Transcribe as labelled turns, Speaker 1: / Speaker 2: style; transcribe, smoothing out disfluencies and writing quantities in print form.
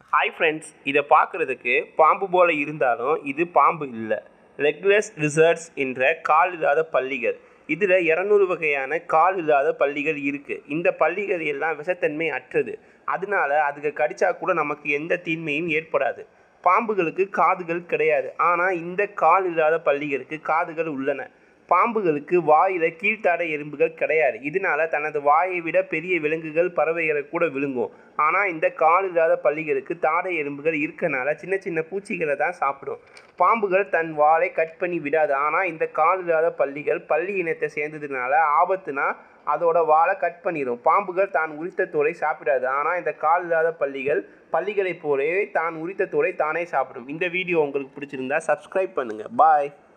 Speaker 1: Hi friends, இதை பார்க்குறதுக்கு பாம்பு போல் இருந்தாலும் இது பாம்பு இல்லை. லெக்லெஸ் லிசர்ட்ஸ் என்ற கால் இல்லாத பல்லிகள். இதில் 200 வகையான கால் இல்லாத பல்லிகள் இருக்குது. இந்த பல்லிகள் எல்லாம் விஷத்தன்மை அற்றது. அதனால அதுக்கு கடிச்சா கூட நமக்கு எந்த தீமையும் ஏற்படாது. பாம்புகளுக்கு காதுகள் கிடையாது. ஆனால் இந்த கால் இல்லாத பல்லிகளுக்கு காதுகள் உள்ளன. பாம்புகளுக்கு வாயில் கீழ்த்தாடை எறும்புகள் கிடையாது. இதனால தனது வாயை விட பெரிய விலங்குகள் பறவைகளை கூட விழுங்கும். ஆனால் இந்த கால் இல்லாத பல்லிகளுக்கு தாடை எறும்புகள் இருக்கனால சின்ன சின்ன பூச்சிகளை தான் சாப்பிடும். பாம்புகள் தன் வாலை கட் பண்ணி விடாது. ஆனால் இந்த கால் இல்லாத பல்லிகள் பல்லி இனத்தை சேர்ந்ததுனால ஆபத்துனா அதோட வாலை கட் பண்ணிடும். பாம்புகள் தான் உரித்த தோலை சாப்பிடாது. ஆனால் இந்த கால் இல்லாத பல்லிகளைப் போலவே தான் உரித்த தோலை தானே சாப்பிடும். இந்த வீடியோ உங்களுக்கு பிடிச்சிருந்தா சப்ஸ்கிரைப் பண்ணுங்கள். பாய்.